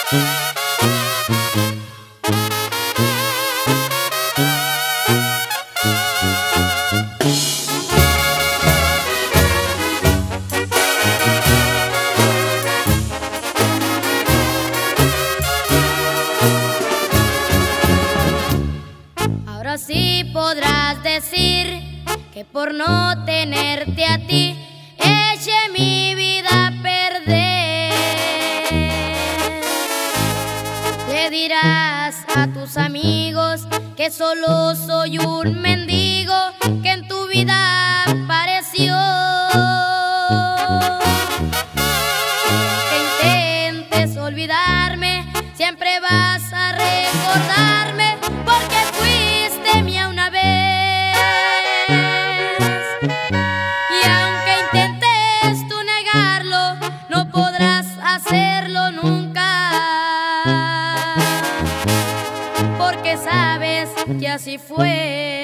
Ahora sí podrás decir que por no tenerte a ti eché mi vida a perder. Le dirás a tus amigos que solo soy un mendigo que en tu vida apareció. Que intentes olvidarme, siempre vas a recordarme, porque fuiste mía una vez. Y aunque intentes tú negarlo, no podrás hacerlo nunca, porque sabes que así fue.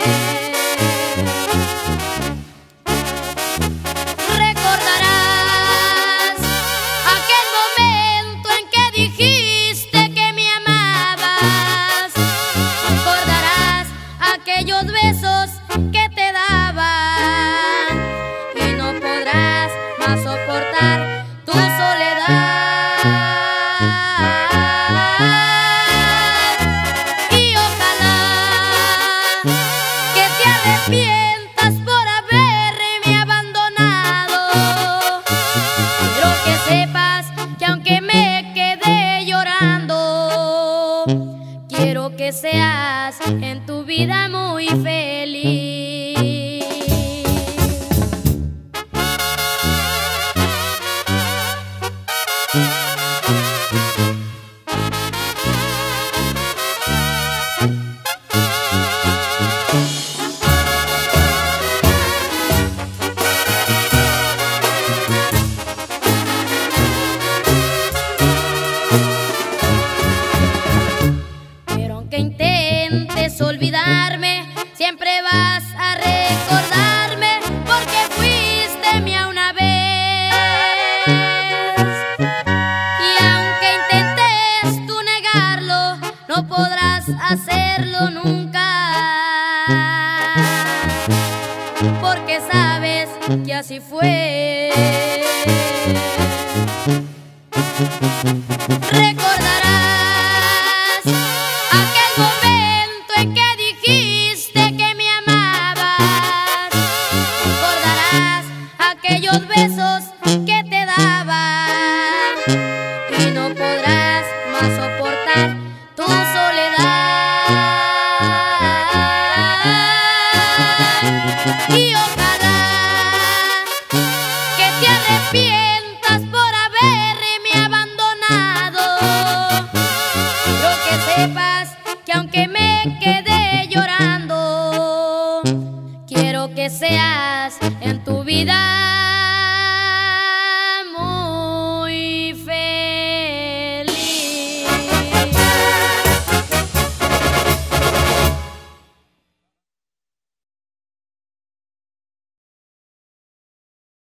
Recordarás aquel momento en que dijiste que me amabas. Recordarás aquellos besos que te daban, y no podrás más soportar tu soledad. Y ojalá que te arrepientas por haberme abandonado. Quiero que sepas que aunque me quedé llorando, quiero que seas en tu vida muy feliz. Pero aunque intentes olvidarme, siempre vas a recordarme, porque fuiste mía una vez. Y aunque intentes tú negarlo, no podrás hacerlo nunca, porque sabes que así fue. Recordarás aquel momento en que dijiste que me amabas. Recordarás aquellos besos que te daban, y no podrás más soportar tu soledad. Y ojalá que te arrepientas por haberme abandonado. Quiero que sepas que aunque me quedé llorando, quiero que seas en tu vida